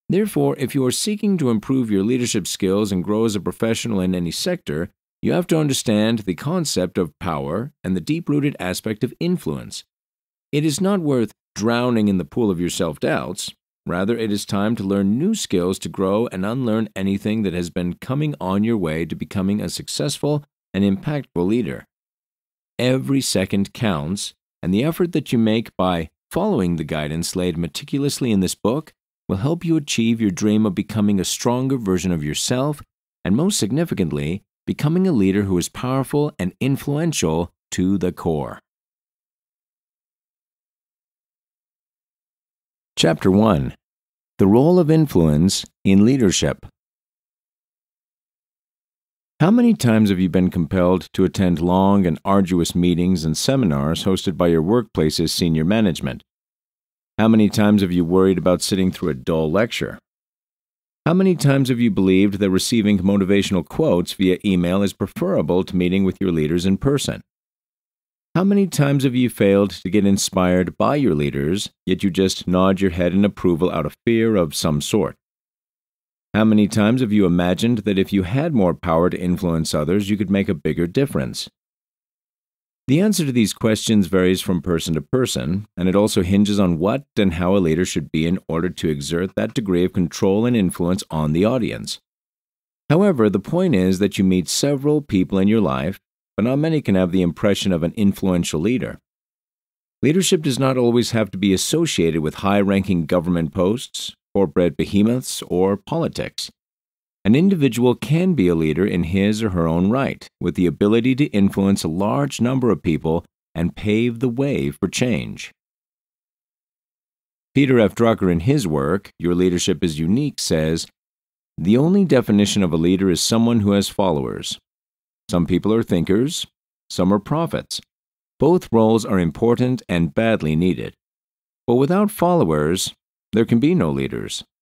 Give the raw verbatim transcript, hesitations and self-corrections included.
Therefore, if you are seeking to improve your leadership skills and grow as a professional in any sector, you have to understand the concept of power and the deep-rooted aspect of influence. It is not worth drowning in the pool of your self-doubts. Rather, it is time to learn new skills to grow and unlearn anything that has been coming on your way to becoming a successful and impactful leader. Every second counts, and the effort that you make by following the guidance laid meticulously in this book will help you achieve your dream of becoming a stronger version of yourself, and most significantly, becoming a leader who is powerful and influential to the core. Chapter one. The Role of Influence in Leadership. How many times have you been compelled to attend long and arduous meetings and seminars hosted by your workplace's senior management? How many times have you worried about sitting through a dull lecture? How many times have you believed that receiving motivational quotes via email is preferable to meeting with your leaders in person? How many times have you failed to get inspired by your leaders, yet you just nod your head in approval out of fear of some sort? How many times have you imagined that if you had more power to influence others, you could make a bigger difference? The answer to these questions varies from person to person, and it also hinges on what and how a leader should be in order to exert that degree of control and influence on the audience. However, the point is that you meet several people in your life, but not many can have the impression of an influential leader. Leadership does not always have to be associated with high-ranking government posts, corporate behemoths, or politics. An individual can be a leader in his or her own right, with the ability to influence a large number of people and pave the way for change. Peter F. Drucker, in his work, Your Leadership is Unique, says, "The only definition of a leader is someone who has followers. Some people are thinkers, some are prophets. Both roles are important and badly needed. But without followers, there can be no leaders."